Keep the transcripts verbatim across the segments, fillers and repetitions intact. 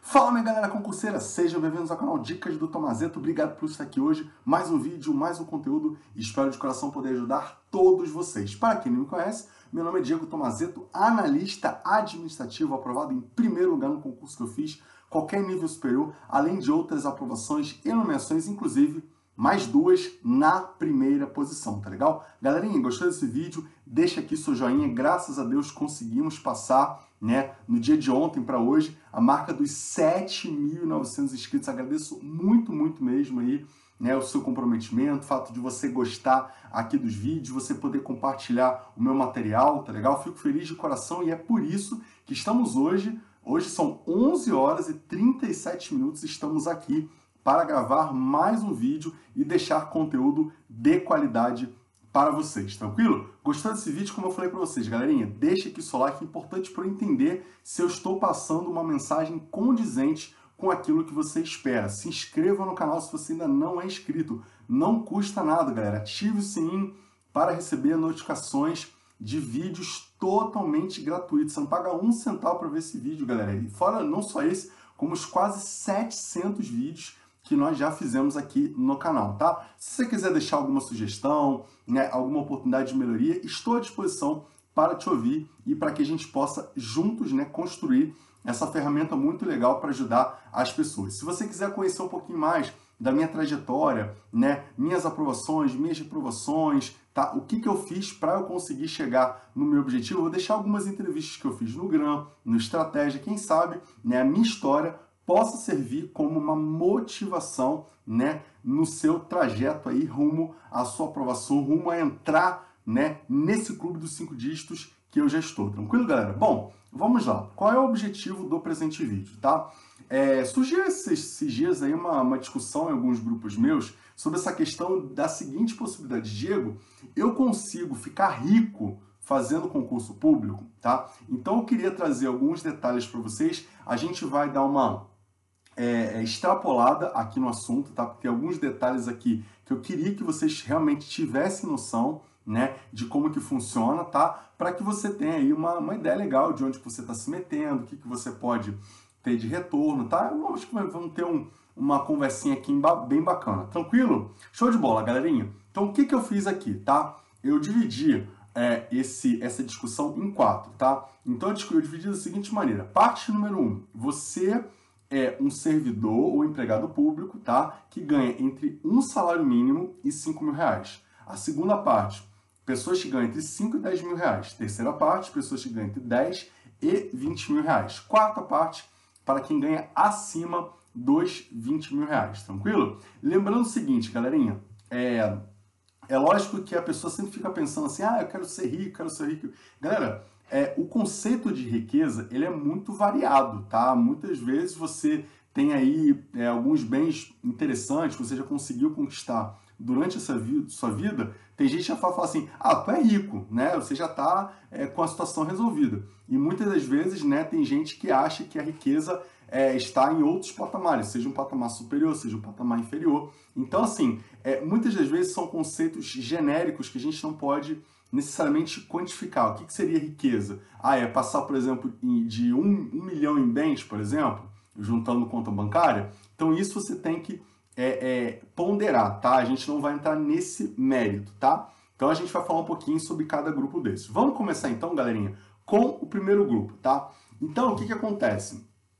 Fala, minha galera concurseira, sejam bem-vindos ao canal Dicas do Tomazetto. Obrigado por estar aqui hoje, mais um vídeo, mais um conteúdo, e espero de coração poder ajudar todos vocês. Para quem não me conhece, meu nome é Diego Tomazetto, analista administrativo aprovado em primeiro lugar no concurso que eu fiz, qualquer nível superior, além de outras aprovações e nomeações, inclusive mais duas na primeira posição, tá legal? Galerinha, gostou desse vídeo? Deixa aqui seu joinha, graças a Deus conseguimos passar, né, no dia de ontem para hoje, a marca dos sete mil e novecentos inscritos. Agradeço muito, muito mesmo aí, né, o seu comprometimento, o fato de você gostar aqui dos vídeos, você poder compartilhar o meu material, tá legal? Fico feliz de coração e é por isso que estamos hoje, hoje são onze horas e trinta e sete minutos, estamos aqui para gravar mais um vídeo e deixar conteúdo de qualidade para vocês, tranquilo? Gostou desse vídeo? Como eu falei para vocês, galerinha, deixa aqui o seu like, é importante para eu entender se eu estou passando uma mensagem condizente com aquilo que você espera. Se inscreva no canal se você ainda não é inscrito, não custa nada, galera. Ative o sininho para receber notificações de vídeos totalmente gratuitos. Você não paga um centavo para ver esse vídeo, galera. E fora não só esse, como os quase setecentos vídeos que nós já fizemos aqui no canal, tá? Se você quiser deixar alguma sugestão, né, alguma oportunidade de melhoria, estou à disposição para te ouvir e para que a gente possa juntos, né, construir essa ferramenta muito legal para ajudar as pessoas. Se você quiser conhecer um pouquinho mais da minha trajetória, né, minhas aprovações, minhas reprovações, tá? O que que eu fiz para eu conseguir chegar no meu objetivo, eu vou deixar algumas entrevistas que eu fiz no Gram, no Estratégia, quem sabe, né, a minha história possa servir como uma motivação, né, no seu trajeto aí rumo à sua aprovação, rumo a entrar, né, nesse clube dos cinco dígitos que eu já estou. Tranquilo, galera? Bom, vamos lá. Qual é o objetivo do presente vídeo, tá? É, surgiu esses, esses dias aí uma, uma discussão em alguns grupos meus sobre essa questão da seguinte possibilidade. Diego, eu consigo ficar rico fazendo concurso público, tá? Então eu queria trazer alguns detalhes para vocês. A gente vai dar uma É, é, extrapolada aqui no assunto, tá? Porque tem alguns detalhes aqui que eu queria que vocês realmente tivessem noção, né, de como que funciona, tá? Para que você tenha aí uma, uma ideia legal de onde que você está se metendo, o que, que você pode ter de retorno, tá? Eu acho que vamos ter um, uma conversinha aqui bem bacana, tranquilo? Show de bola, galerinha! Então, o que, que eu fiz aqui, tá? Eu dividi é, esse, essa discussão em quatro, tá? Então, eu dividi da seguinte maneira. Parte número um, você é um servidor ou empregado público, tá? Que ganha entre um salário mínimo e cinco mil reais. A segunda parte, pessoas que ganham entre cinco e dez mil reais. Terceira parte, pessoas que ganham entre dez e vinte mil reais. Quarta parte, para quem ganha acima dos vinte mil reais, tranquilo? Lembrando o seguinte, galerinha, é, é lógico que a pessoa sempre fica pensando assim, ah, eu quero ser rico, quero ser rico. Galera, É, o conceito de riqueza, ele é muito variado, tá? Muitas vezes você tem aí é, alguns bens interessantes que você já conseguiu conquistar durante essa vi sua vida. Tem gente que já fala, fala assim, ah, tu é rico, né? Você já está é, com a situação resolvida. E muitas das vezes, né, tem gente que acha que a riqueza é, está em outros patamares, seja um patamar superior, seja um patamar inferior. Então, assim, é, muitas das vezes são conceitos genéricos que a gente não pode necessariamente quantificar. O que, que seria riqueza? Ah, é passar, por exemplo, de um, um milhão em bens, por exemplo, juntando conta bancária? Então, isso você tem que é, é, ponderar, tá? A gente não vai entrar nesse mérito, tá? Então, a gente vai falar um pouquinho sobre cada grupo desses. Vamos começar, então, galerinha, com o primeiro grupo, tá? Então, o que, que acontece?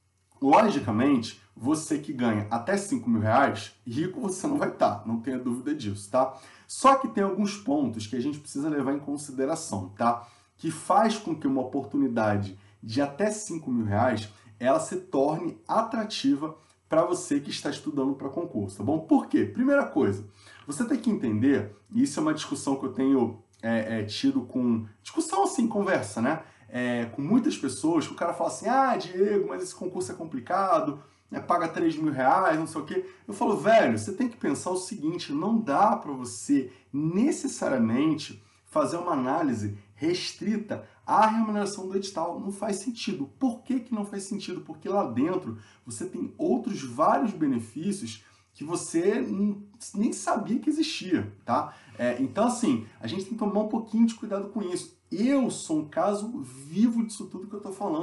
Logicamente, você que ganha até cinco mil reais, rico você não vai estar, não tenha dúvida disso, tá? Só que tem alguns pontos que a gente precisa levar em consideração, tá? Que faz com que uma oportunidade de até cinco mil reais, ela se torne atrativa para você que está estudando para concurso, tá bom? Por quê? Primeira coisa, você tem que entender, e isso é uma discussão que eu tenho é, é, tido com... Discussão assim, conversa, né? É, com muitas pessoas, que o cara fala assim, ah, Diego, mas esse concurso é complicado, né, paga três mil reais, não sei o quê. Eu falo, velho, você tem que pensar o seguinte, não dá para você necessariamente fazer uma análise restrita à remuneração do edital. Não faz sentido. Por que que não faz sentido? Porque lá dentro você tem outros vários benefícios que você nem sabia que existia, tá? É, então, assim, a gente tem que tomar um pouquinho de cuidado com isso. Eu sou um caso vivo disso tudo que eu tô falando.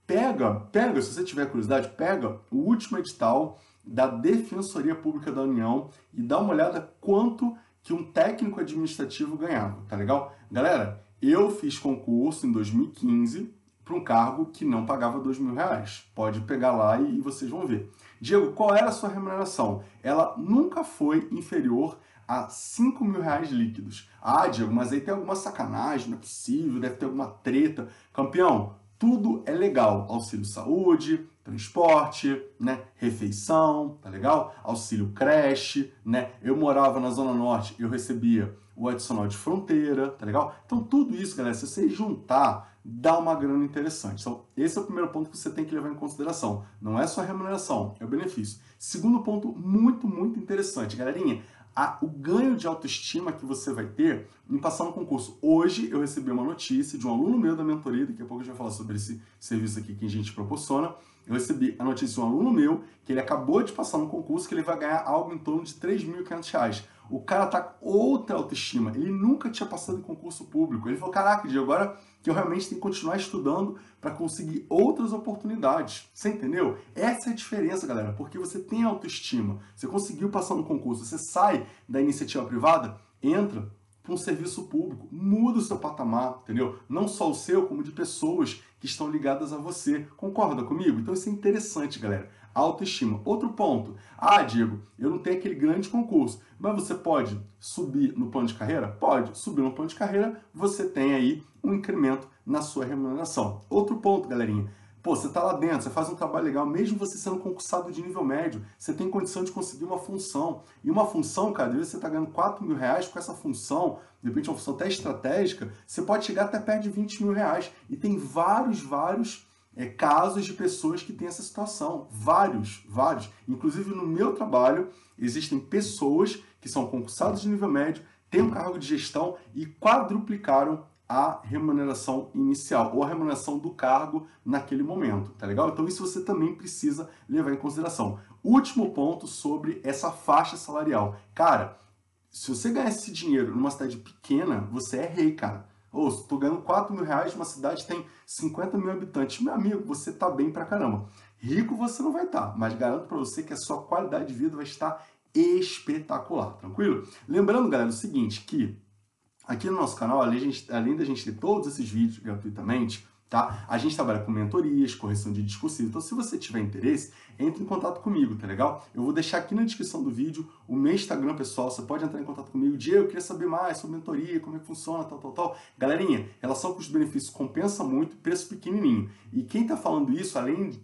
Pega, pega, se você tiver curiosidade, pega o último edital da Defensoria Pública da União e dá uma olhada quanto que um técnico administrativo ganhava, tá legal? Galera, eu fiz concurso em dois mil e quinze para um cargo que não pagava dois mil reais. Pode pegar lá e vocês vão ver. Diego, qual era a sua remuneração? Ela nunca foi inferior a cinco mil reais líquidos. Ah, Diego, mas aí tem alguma sacanagem, não é possível, deve ter alguma treta. Campeão, tudo é legal. Auxílio saúde, transporte, né, refeição, tá legal? Auxílio creche, né? Eu morava na Zona Norte, eu recebia o adicional de fronteira, tá legal? Então tudo isso, galera, se você juntar, dá uma grana interessante. Então esse é o primeiro ponto que você tem que levar em consideração. Não é só a remuneração, é o benefício. Segundo ponto muito, muito interessante, galerinha, a, o ganho de autoestima que você vai ter em passar no concurso. Hoje eu recebi uma notícia de um aluno meu da mentoria, daqui a pouco a gente vai falar sobre esse serviço aqui que a gente proporciona. Eu recebi a notícia de um aluno meu que ele acabou de passar no concurso, que ele vai ganhar algo em torno de três mil e quinhentos reais. O cara tá com outra autoestima, ele nunca tinha passado em concurso público. Ele falou, caraca, Diego, agora que eu realmente tenho que continuar estudando para conseguir outras oportunidades. Você entendeu? Essa é a diferença, galera, porque você tem autoestima, você conseguiu passar no concurso, você sai da iniciativa privada, entra para um serviço público, muda o seu patamar, entendeu? Não só o seu, como de pessoas que estão ligadas a você. Concorda comigo? Então isso é interessante, galera. Autoestima. Outro ponto. Ah, Diego, eu não tenho aquele grande concurso, mas você pode subir no plano de carreira? Pode. Subir no plano de carreira, você tem aí um incremento na sua remuneração. Outro ponto, galerinha. Pô, você está lá dentro, você faz um trabalho legal, mesmo você sendo concursado de nível médio, você tem condição de conseguir uma função. E uma função, cara, às vezes você está ganhando quatro mil reais com essa função, de repente uma função até estratégica, você pode chegar até perto de vinte mil reais. E tem vários, vários é, casos de pessoas que têm essa situação. Vários, vários. Inclusive no meu trabalho, existem pessoas que são concursadas de nível médio, têm um cargo de gestão e quadruplicaram a remuneração inicial, ou a remuneração do cargo naquele momento, tá legal? Então isso você também precisa levar em consideração. Último ponto sobre essa faixa salarial. Cara, se você ganhar esse dinheiro numa cidade pequena, você é rei, cara. Ou se tô ganhando quatro mil reais numa cidade que tem cinquenta mil habitantes, meu amigo, você tá bem pra caramba. Rico você não vai estar, mas garanto pra você que a sua qualidade de vida vai estar espetacular, tranquilo? Lembrando, galera, o seguinte, que aqui no nosso canal, além, gente, além da gente ter todos esses vídeos gratuitamente, tá? A gente trabalha com mentorias, correção de discursivo. Então, se você tiver interesse, entre em contato comigo, tá legal? Eu vou deixar aqui na descrição do vídeo o meu Instagram pessoal. Você pode entrar em contato comigo. Diego, eu queria saber mais sobre mentoria, como é que funciona, tal, tal, tal. Galerinha, relação custo-benefício compensa muito, preço pequenininho. E quem tá falando isso, além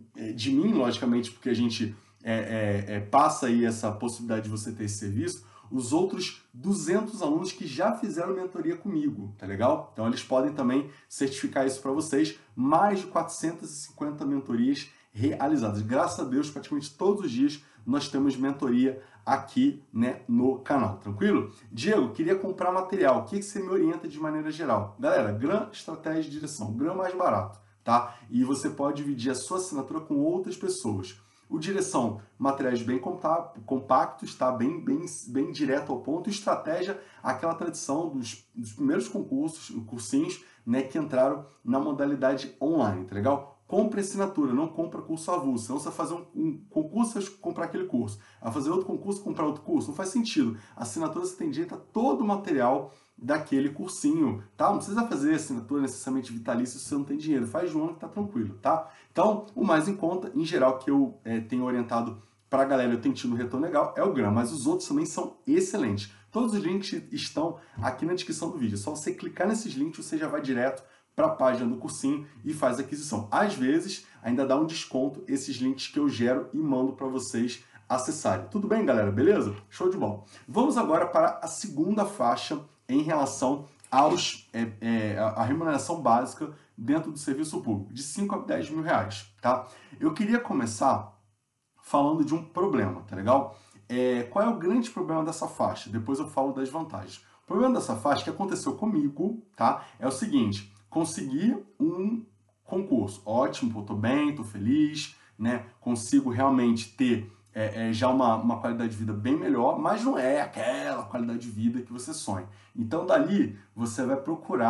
de mim, logicamente, porque a gente é, é, é, passa aí essa possibilidade de você ter esse serviço, os outros duzentos alunos que já fizeram mentoria comigo, tá legal? Então eles podem também certificar isso para vocês. Mais de quatrocentas e cinquenta mentorias realizadas. Graças a Deus, praticamente todos os dias nós temos mentoria aqui, né, no canal, tranquilo? Diego, queria comprar material, o que que você me orienta de maneira geral? Galera, Gran Estratégia de Direção, Gran mais barato, tá? E você pode dividir a sua assinatura com outras pessoas. O Direção, materiais bem compactos, tá? bem, bem, bem direto ao ponto. E Estratégia, aquela tradição dos, dos primeiros concursos, cursinhos, né, que entraram na modalidade online, tá legal? Compre assinatura, não compra curso avulso. Senão você vai fazer um, um concurso e comprar aquele curso. Vai fazer outro concurso comprar outro curso. Não faz sentido. A assinatura você tem direito a todo o material daquele cursinho, tá? Não precisa fazer assinatura necessariamente vitalícia se você não tem dinheiro. Faz de um ano que tá tranquilo, tá? Então, o mais em conta, em geral, que eu é, tenho orientado para a galera, eu tenho tido um retorno legal, é o Gran, mas os outros também são excelentes. Todos os links estão aqui na descrição do vídeo. É só você clicar nesses links, você já vai direto para a página do cursinho e faz a aquisição. Às vezes, ainda dá um desconto esses links que eu gero e mando para vocês acessarem. Tudo bem, galera? Beleza? Show de bola. Vamos agora para a segunda faixa em relação aos, é, é, a remuneração básica dentro do serviço público, de cinco a dez mil reais, tá? Eu queria começar falando de um problema, tá legal? É, qual é o grande problema dessa faixa? Depois eu falo das vantagens. O problema dessa faixa que aconteceu comigo, tá? É o seguinte, consegui um concurso, ótimo, pô, tô bem, tô feliz, né? Consigo realmente ter É, é já uma, uma qualidade de vida bem melhor, mas não é aquela qualidade de vida que você sonha. Então, dali, você vai procurar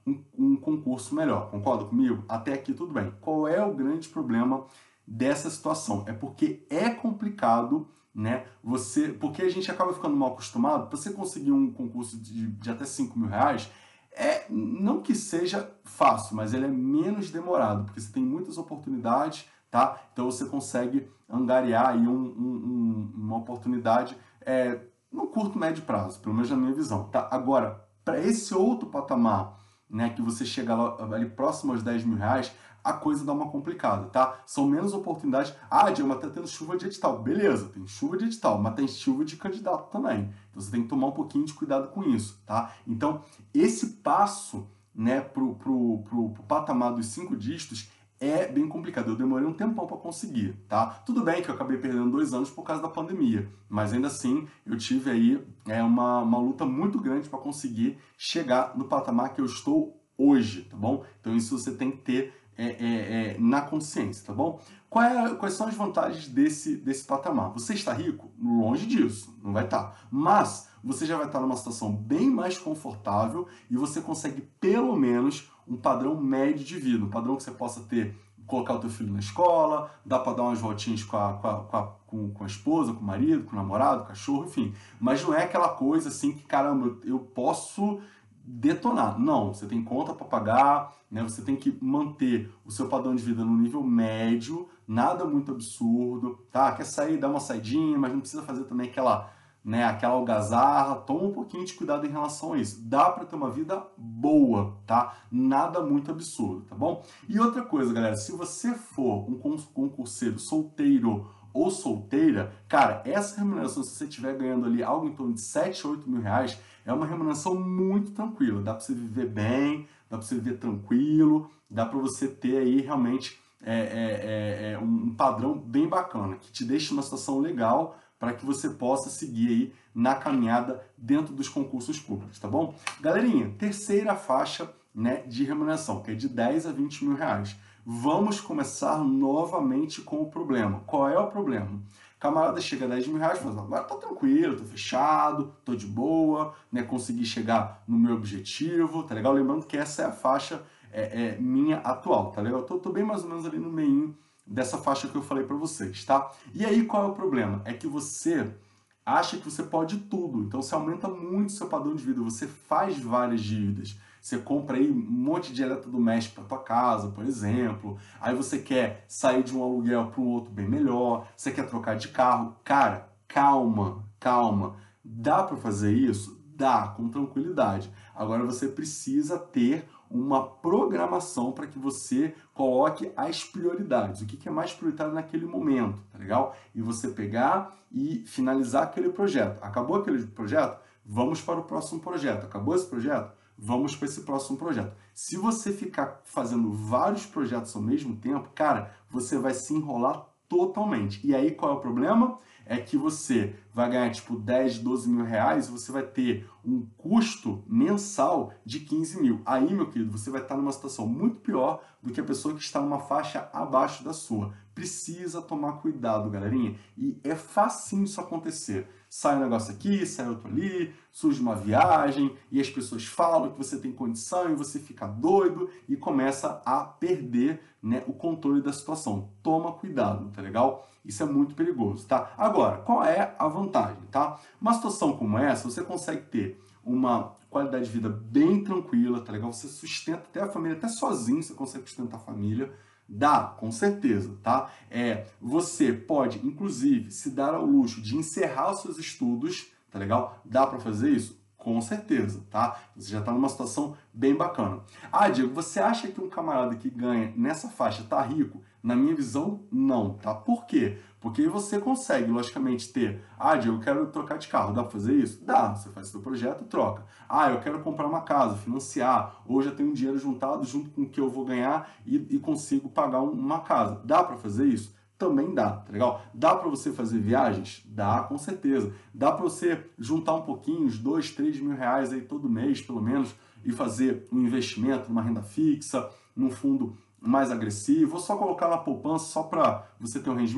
um, um concurso melhor. Concorda comigo? Até aqui tudo bem. Qual é o grande problema dessa situação? É porque é complicado, né? Você, porque a gente acaba ficando mal acostumado. Para você conseguir um concurso de, de até cinco mil reais, é, não que seja fácil, mas ele é menos demorado, porque você tem muitas oportunidades, tá? Então você consegue angariar aí um, um, uma oportunidade é, no curto, médio prazo, pelo menos na minha visão, tá? Agora, para esse outro patamar, né, que você chega lá, ali próximo aos dez mil reais, a coisa dá uma complicada, tá? São menos oportunidades. Ah, Diego, mas tá tendo chuva de edital. Beleza, tem chuva de edital, mas tem chuva de candidato também. Então você tem que tomar um pouquinho de cuidado com isso, tá? Então, esse passo, né, pro, pro, pro, pro patamar dos cinco dígitos é bem complicado. Eu demorei um tempão para conseguir, tá? Tudo bem que eu acabei perdendo dois anos por causa da pandemia, mas ainda assim eu tive aí é, uma, uma luta muito grande para conseguir chegar no patamar que eu estou hoje, tá bom? Então isso você tem que ter é, é, é, na consciência, tá bom? Qual é, quais são as vantagens desse, desse patamar? Você está rico? Longe disso, não vai estar. Mas você já vai estar numa situação bem mais confortável e você consegue pelo menos um padrão médio de vida, um padrão que você possa ter, colocar o teu filho na escola, dá para dar umas voltinhas com a, com, a, com, a, com, com a esposa, com o marido, com o namorado, com o cachorro, enfim. Mas não é aquela coisa assim que, caramba, eu posso detonar. Não, você tem conta para pagar, né? Você tem que manter o seu padrão de vida no nível médio, nada muito absurdo, tá? Quer sair, dá uma saidinha, mas não precisa fazer também aquela, né, aquela algazarra. Toma um pouquinho de cuidado em relação a isso. Dá para ter uma vida boa, tá? Nada muito absurdo, tá bom? E outra coisa, galera, se você for um concurseiro solteiro ou solteira, cara, essa remuneração, se você estiver ganhando ali algo em torno de sete, oito mil reais, é uma remuneração muito tranquila. Dá para você viver bem, dá para você viver tranquilo, dá para você ter aí realmente é, é, é, um padrão bem bacana, que te deixe numa situação legal para que você possa seguir aí na caminhada dentro dos concursos públicos, tá bom? Galerinha, terceira faixa, né, de remuneração, que é de dez a vinte mil reais. Vamos começar novamente com o problema. Qual é o problema? Camarada chega a dez mil reais e fala, agora tô tranquilo, tô fechado, tô de boa, né, consegui chegar no meu objetivo, tá legal? Lembrando que essa é a faixa é, é, minha atual, tá legal? Eu tô, tô bem mais ou menos ali no meio dessa faixa que eu falei para vocês, tá? E aí qual é o problema? É que você acha que você pode tudo, então você aumenta muito seu padrão de vida, você faz várias dívidas, você compra aí um monte de eletrodoméstico para tua casa, por exemplo, aí você quer sair de um aluguel para um outro bem melhor, você quer trocar de carro, cara, calma, calma, dá para fazer isso? Dá, com tranquilidade. Agora você precisa ter uma programação para que você coloque as prioridades. O que é mais prioritário naquele momento, tá legal? E você pegar e finalizar aquele projeto. Acabou aquele projeto? Vamos para o próximo projeto. Acabou esse projeto? Vamos para esse próximo projeto. Se você ficar fazendo vários projetos ao mesmo tempo, cara, você vai se enrolar totalmente. E aí qual é o problema? É que você vai ganhar tipo dez, doze mil reais e você vai ter um custo mensal de quinze mil. Aí, meu querido, você vai estar numa situação muito pior do que a pessoa que está numa faixa abaixo da sua. Precisa tomar cuidado, galerinha. E é facinho isso acontecer. Sai um negócio aqui, sai outro ali, surge uma viagem e as pessoas falam que você tem condição e você fica doido e começa a perder, né, o controle da situação. Toma cuidado, tá legal? Isso é muito perigoso, tá? Agora, qual é a vantagem, tá? Uma situação como essa, você consegue ter uma qualidade de vida bem tranquila, tá legal? Você sustenta até a família, até sozinho você consegue sustentar a família. Dá, com certeza, tá? É, você pode, inclusive, se dar ao luxo de encerrar os seus estudos, tá legal? Dá para fazer isso? Com certeza, tá? Você já está numa situação bem bacana. Ah, Diego, você acha que um camarada que ganha nessa faixa tá rico? Na minha visão, não, tá? Por quê? Porque você consegue, logicamente, ter... Ah, Diego, eu quero trocar de carro, dá para fazer isso? Dá, você faz seu projeto e troca. Ah, eu quero comprar uma casa, financiar, ou já tenho um dinheiro juntado junto com o que eu vou ganhar e, e consigo pagar uma casa. Dá para fazer isso? Também dá, tá legal? Dá para você fazer viagens? Dá, com certeza. Dá para você juntar um pouquinho, uns dois, três mil reais aí todo mês, pelo menos, e fazer um investimento numa renda fixa, num fundo mais agressivo, ou só colocar na poupança só para você ter um rendimento?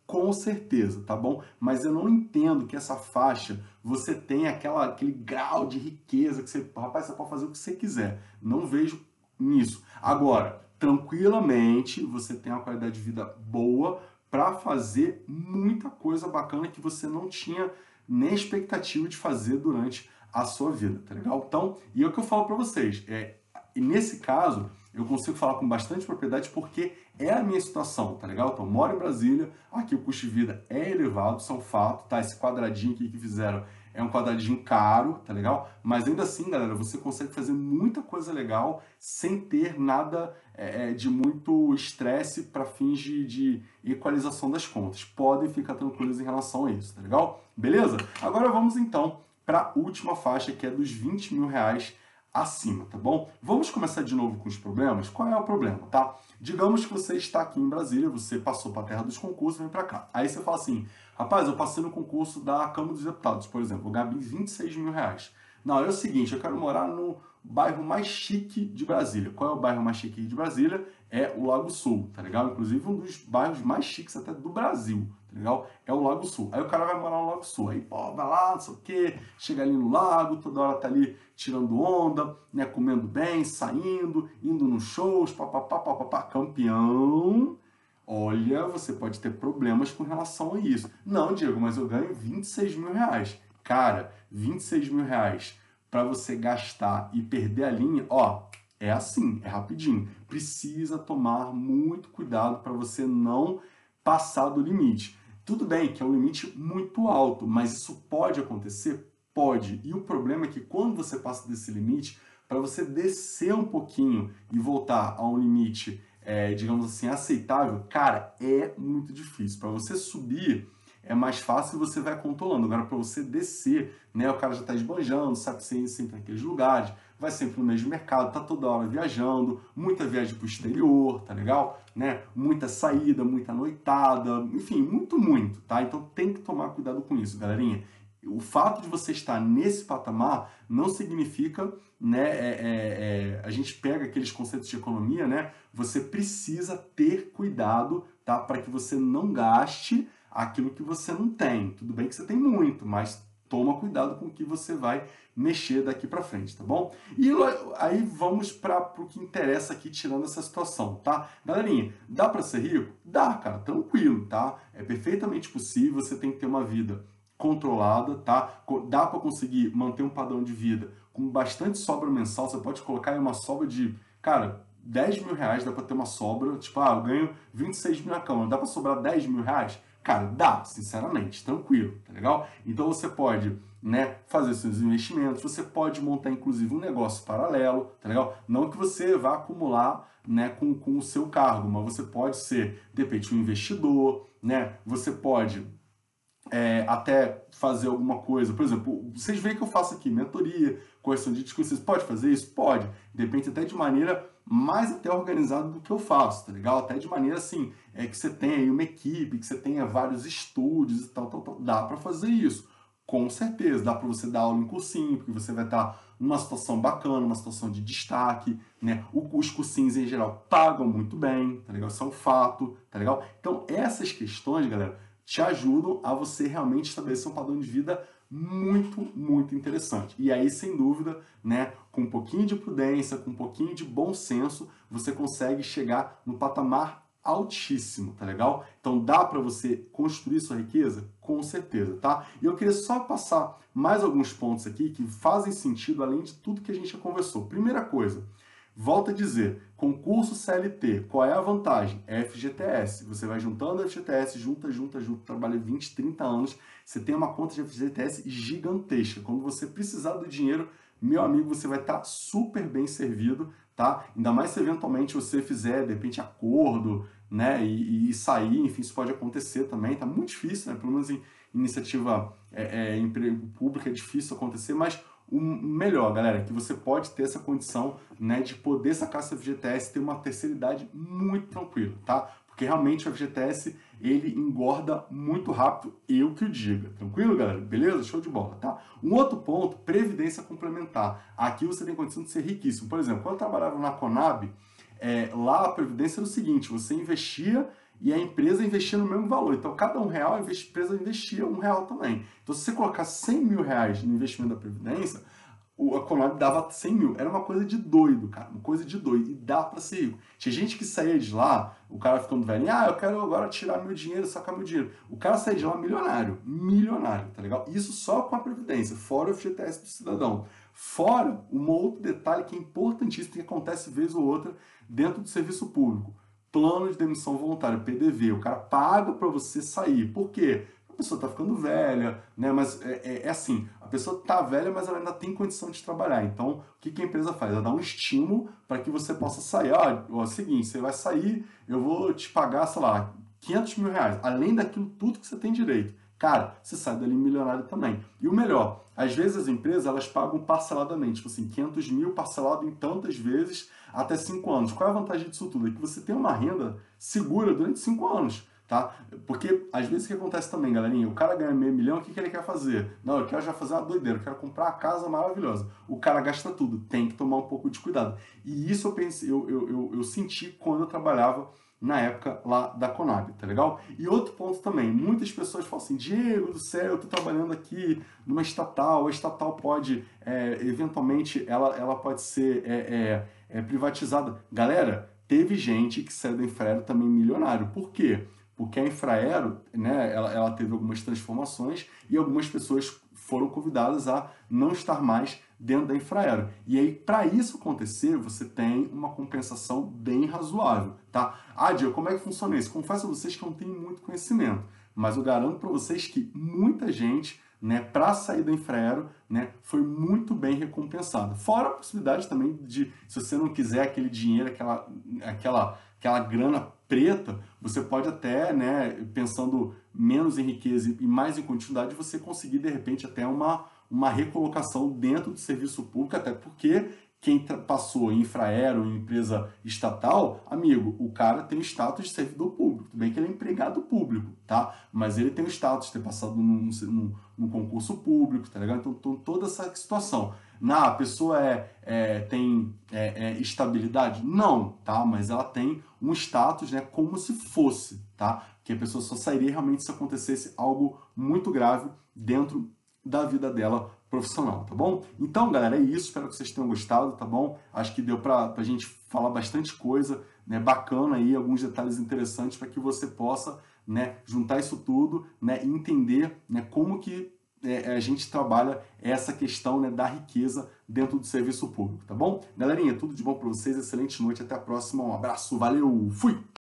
Com certeza, tá bom? Mas eu não entendo que essa faixa você tenha aquela, aquele grau de riqueza que você, rapaz, você pode fazer o que você quiser. Não vejo nisso. Agora, tranquilamente, você tem uma qualidade de vida boa para fazer muita coisa bacana que você não tinha nem expectativa de fazer durante a sua vida, tá legal? Então, e é o que eu falo para vocês, é, e nesse caso, eu consigo falar com bastante propriedade porque é a minha situação, tá legal? Então, eu moro em Brasília, aqui o custo de vida é elevado, isso é um fato, tá? Esse quadradinho aqui que fizeram é um quadradinho caro, tá legal? Mas ainda assim, galera, você consegue fazer muita coisa legal sem ter nada é, de muito estresse para fins de, de equalização das contas. Podem ficar tranquilos em relação a isso, tá legal? Beleza? Agora vamos então para a última faixa, que é dos vinte mil reais acima, tá bom? Vamos começar de novo com os problemas. Qual é o problema, tá? Digamos que você está aqui em Brasília, você passou para a terra dos concursos, vem para cá. Aí você fala assim, rapaz, eu passei no concurso da Câmara dos Deputados, por exemplo, vou ganhar vinte e seis mil reais. Não, é o seguinte, eu quero morar no bairro mais chique de Brasília. Qual é o bairro mais chique de Brasília? É o Lago Sul, tá legal? Inclusive um dos bairros mais chiques até do Brasil, tá legal? É o Lago Sul. Aí o cara vai morar no Lago Sul. Aí, pô, vai lá, não sei o quê, chega ali no lago, toda hora tá ali tirando onda, né, comendo bem, saindo, indo nos shows, papapá, papapá, campeão. Olha, você pode ter problemas com relação a isso. Não, Diego, mas eu ganho vinte e seis mil reais. Cara, vinte e seis mil reais para você gastar e perder a linha, ó, é assim, é rapidinho. Precisa tomar muito cuidado para você não passar do limite. Tudo bem que é um limite muito alto, mas isso pode acontecer? Pode. E o problema é que quando você passa desse limite, para você descer um pouquinho e voltar a um limite, é, digamos assim, aceitável, cara, é muito difícil. Para você subir, é mais fácil e você vai controlando. Agora, para você descer, né, o cara já está esbanjando, sabe sempre, sempre naqueles lugares, vai sempre no mesmo mercado, tá toda hora viajando, muita viagem para o exterior, tá legal? Né? Muita saída, muita noitada, enfim, muito, muito, tá? Então tem que tomar cuidado com isso, galerinha. O fato de você estar nesse patamar não significa, né, é, é, é, a gente pega aqueles conceitos de economia, né? Você precisa ter cuidado, tá? Para que você não gaste aquilo que você não tem. Tudo bem que você tem muito, mas toma cuidado com o que você vai mexer daqui para frente, tá bom? E aí vamos para o que interessa aqui, tirando essa situação, tá? Galerinha, dá para ser rico? Dá, cara, tranquilo, tá? É perfeitamente possível, você tem que ter uma vida controlada, tá? Dá para conseguir manter um padrão de vida com bastante sobra mensal, você pode colocar aí uma sobra de, cara, dez mil reais, dá para ter uma sobra, tipo, ah, eu ganho vinte e seis mil na Câmara, dá para sobrar dez mil reais? Cara, dá, sinceramente, tranquilo, tá legal? Então você pode, né, fazer seus investimentos, você pode montar, inclusive, um negócio paralelo, tá legal? Não que você vá acumular, né, com, com o seu cargo, mas você pode ser, de repente, um investidor, né? Você pode é, até fazer alguma coisa. Por exemplo, vocês veem que eu faço aqui mentoria, correção de discurso, vocês podem fazer isso? Pode. Depende até de maneira mais até organizada do que eu faço, tá legal? Até de maneira assim, é que você tenha aí uma equipe, que você tenha vários estúdios e tal, tal, tal. Dá para fazer isso. Com certeza, dá para você dar aula em cursinho, porque você vai estar numa situação bacana, uma situação de destaque, né? Os cursinhos em geral pagam muito bem, tá legal? Isso é um fato, tá legal? Então, essas questões, galera, te ajudam a você realmente estabelecer um padrão de vida muito, muito interessante. E aí, sem dúvida, né, com um pouquinho de prudência, com um pouquinho de bom senso, você consegue chegar no patamar altíssimo, tá legal? Então dá para você construir sua riqueza? Com certeza, tá? E eu queria só passar mais alguns pontos aqui que fazem sentido além de tudo que a gente já conversou. Primeira coisa, volto a dizer, concurso C L T, qual é a vantagem? F G T S. Você vai juntando F G T S, junta, junta, junta, trabalha vinte, trinta anos, você tem uma conta de F G T S gigantesca. Quando você precisar do dinheiro, meu amigo, você vai estar super bem servido, tá? Ainda mais se eventualmente você fizer, de repente, acordo, né, e, e sair, enfim, isso pode acontecer também, tá muito difícil, né? Pelo menos em iniciativa é, é, emprego público é difícil acontecer, mas o melhor, galera, é que você pode ter essa condição, né, de poder sacar seu F G T S e ter uma terceira idade muito tranquila, tá? Porque realmente o F G T S, ele engorda muito rápido, eu que o diga. Tranquilo, galera? Beleza? Show de bola, tá? Um outro ponto, previdência complementar. Aqui você tem condição de ser riquíssimo. Por exemplo, quando eu trabalhava na Conab, é, lá a previdência era o seguinte, você investia e a empresa investia no mesmo valor. Então, cada um real, a empresa investia um real também. Então, se você colocar cem mil reais no investimento da Previdência, a Conab dava cem mil. Era uma coisa de doido, cara. Uma coisa de doido. E dá pra ser rico. Tinha gente que saía de lá, o cara ficando velho, ah, eu quero agora tirar meu dinheiro, sacar meu dinheiro. O cara saía de lá milionário. Milionário, tá legal? Isso só com a Previdência, fora o F G T S do cidadão. Fora um outro detalhe que é importantíssimo, que acontece vez ou outra dentro do serviço público. Plano de demissão voluntária, P D V. O cara paga para você sair. Por quê? A pessoa está ficando velha, né? Mas é, é, é assim, a pessoa está velha, mas ela ainda tem condição de trabalhar. Então, o que, que a empresa faz? Ela dá um estímulo para que você possa sair. Ah, ó, é o seguinte, você vai sair, eu vou te pagar, sei lá, quinhentos mil reais, além daquilo tudo que você tem direito. Cara, você sai dali milionário também. E o melhor, às vezes as empresas, elas pagam parceladamente, tipo assim, quinhentos mil parcelado em tantas vezes, até cinco anos. Qual é a vantagem disso tudo? É que você tem uma renda segura durante cinco anos, tá? Porque, às vezes, o que acontece também, galerinha? O cara ganha meio milhão, o que, que ele quer fazer? Não, eu quero já fazer uma doideira, eu quero comprar uma casa maravilhosa. O cara gasta tudo, tem que tomar um pouco de cuidado. E isso eu, pensei, eu, eu, eu, eu senti quando eu trabalhava na época lá da Conab, tá legal? E outro ponto também, muitas pessoas falam assim, Diego do céu, eu tô trabalhando aqui numa estatal, a estatal pode, é, eventualmente, ela, ela pode ser é, é, é, privatizada. Galera, teve gente que saiu da Infraero também milionário. Por quê? Porque a Infraero, né, ela, ela teve algumas transformações e algumas pessoas foram convidadas a não estar mais dentro da Infraero. E aí, para isso acontecer, você tem uma compensação bem razoável, tá? Ah, Diego, como é que funciona isso? Confesso a vocês que eu não tenho muito conhecimento, mas eu garanto para vocês que muita gente, né, para sair da Infraero, né, foi muito bem recompensada. Fora a possibilidade também de, se você não quiser aquele dinheiro, aquela, aquela, aquela grana preta, você pode até, né, pensando menos em riqueza e mais em continuidade, você conseguir, de repente, até uma, uma recolocação dentro do serviço público, até porque quem passou em Infraero, em empresa estatal, amigo, o cara tem o status de servidor público. Tudo bem que ele é empregado público, tá? Mas ele tem o status de ter passado num, num, num concurso público, tá ligado? Então, então, toda essa situação. Na, a pessoa é, é, tem é, é, estabilidade? Não, tá? Mas ela tem um status, né, como se fosse, tá? Que a pessoa só sairia realmente se acontecesse algo muito grave dentro da vida dela profissional, tá bom? Então, galera, é isso. Espero que vocês tenham gostado, tá bom? Acho que deu pra, pra gente falar bastante coisa, né, bacana aí, alguns detalhes interessantes para que você possa, né, juntar isso tudo, né, e entender, né, como que é, a gente trabalha essa questão, né, da riqueza dentro do serviço público, tá bom? Galerinha, tudo de bom para vocês, excelente noite, até a próxima, um abraço, valeu, fui!